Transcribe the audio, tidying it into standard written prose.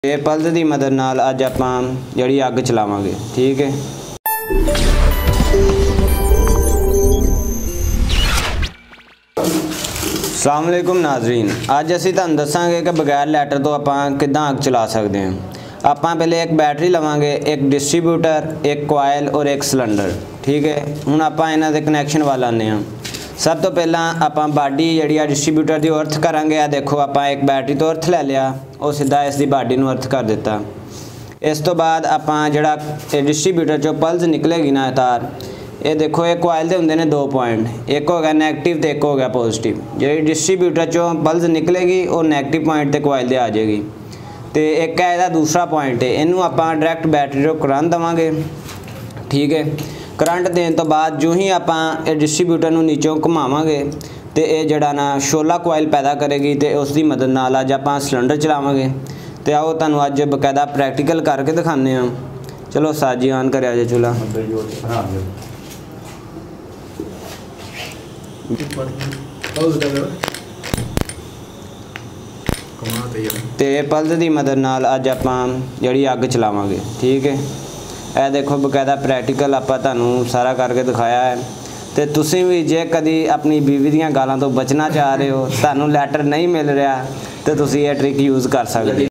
ਇਹ ਪਲਸ ਦੀ ਮਦਦ ਨਾਲ ਅੱਜ ਆਪਾਂ ਜਿਹੜੀ ਅੱਗ ਚਲਾਵਾਂਗੇ। ठीक है। अस्सलाम वालेकुम नाजरीन, अज असी तुहानूं दस्सांगे कि बगैर लैटर तो आपां किद्दां अग चला सकते हैं। आपां पहले एक बैटरी लवांगे, एक डिस्ट्रीब्यूटर, एक कोयल और एक सिलेंडर। ठीक है, हुण आपां इन्हां दे कनैक्शन वाल आने हैं। सब तो पहला आपां बाडी जिहड़ी आ डिस्ट्रीब्यूटर दी अर्थ करांगे। आ देखो आपां एक बैटरी तो अर्थ लै लिया, और सीधा इसकी बाडी नूं अर्थ कर दिता। इस तो बाद आपां जिहड़ा डिस्ट्रीब्यूटर चों पल्स निकलेगी ना तार, ये देखो ये कोयल दे हुंदे ने 2 पॉइंट, एक हो गया नैगेटिव तो एक हो गया पॉजिटिव। जी डिस्ट्रीब्यूटर चों पल्स निकलेगी और नैगेटिव पॉइंट ते कोयल दे आ जाएगी। तो एक है इहदा दूसरा पॉइंट है, इनू आपां डायरैक्ट बैटरी को करंट देवांगे। ठीक है, करंट देने तो बाद जो ही आपां डिस्ट्रीब्यूटर नूं नीचों घुमावांगे तो ये जिहड़ा ना शोला कोयल पैदा करेगी, तो उसकी मदद नाल अज आपां सिलेंडर चलावांगे। तो आओ तुहानूं अज बकायदा प्रैक्टिकल करके दिखाने हैं। चलो साजी ऑन करिया जे चूल्हा। तो पल्स की मदद नाल अज आपां जिहड़ी अग चलावांगे। ठीक है, यह देखो बकायदा प्रैक्टिकल आपां तुहानूं सारा करके दिखाया है। तो तुसीं भी जे कदी अपनी बीवी दीयां गालां तो बचना चाह रहे हो, तुहानूं लैटर नहीं मिल रहा, तो तुसीं ये ट्रिक यूज़ कर सकते।